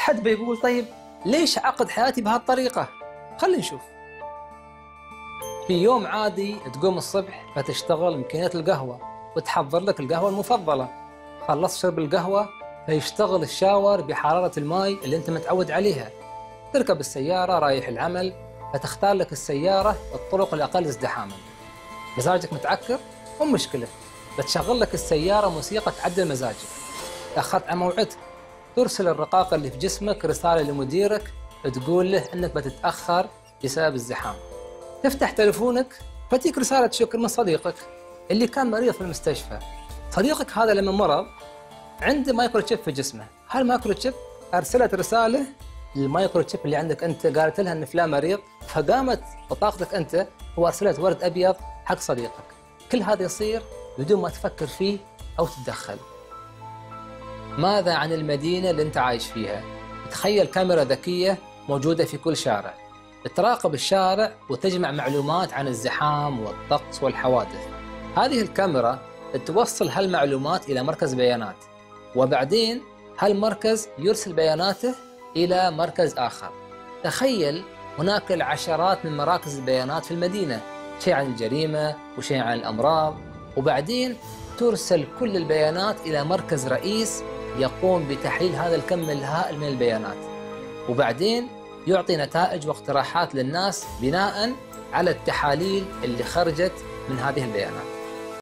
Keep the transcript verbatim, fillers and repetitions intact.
حد بيقول طيب ليش أعقد حياتي بهالطريقة؟ خلينا نشوف. في يوم عادي تقوم الصبح فتشتغل ماكينة القهوة وتحضر لك القهوة المفضلة. خلصت شرب القهوة فيشتغل الشاور بحرارة الماء اللي أنت متعود عليها. تركب السيارة رايح العمل فتختار لك السيارة الطرق الأقل ازدحاما. مزاجك متعكر؟ مو مشكلة، بتشغل لك السيارة موسيقى تعدل مزاجك. تأخرت عن موعدك، ترسل الرقاقة اللي في جسمك رسالة لمديرك تقول له أنك بتتأخر بسبب الزحام. تفتح تلفونك فتيك رسالة شكر من صديقك اللي كان مريض في المستشفى. صديقك هذا لما مرض عنده مايكرو تشيب في جسمه، هالمايكرو تشيب أرسلت رسالة للمايكرو تشيب اللي عندك أنت، قالت لها أن فلان مريض، فقامت بطاقتك أنت وأرسلت ورد أبيض حق صديقك. كل هذا يصير بدون ما تفكر فيه أو تتدخل. ماذا عن المدينة اللي أنت عايش فيها؟ تخيل كاميرا ذكية موجودة في كل شارع تراقب الشارع وتجمع معلومات عن الزحام والطقس والحوادث. هذه الكاميرا توصل هالمعلومات إلى مركز بيانات، وبعدين هالمركز يرسل بياناته إلى مركز آخر. تخيل هناك العشرات من مراكز البيانات في المدينة، شيء عن الجريمة وشيء عن الأمراض، وبعدين ترسل كل البيانات إلى مركز رئيس يقوم بتحليل هذا الكم الهائل من البيانات، وبعدين يعطي نتائج واقتراحات للناس بناء على التحاليل اللي خرجت من هذه البيانات.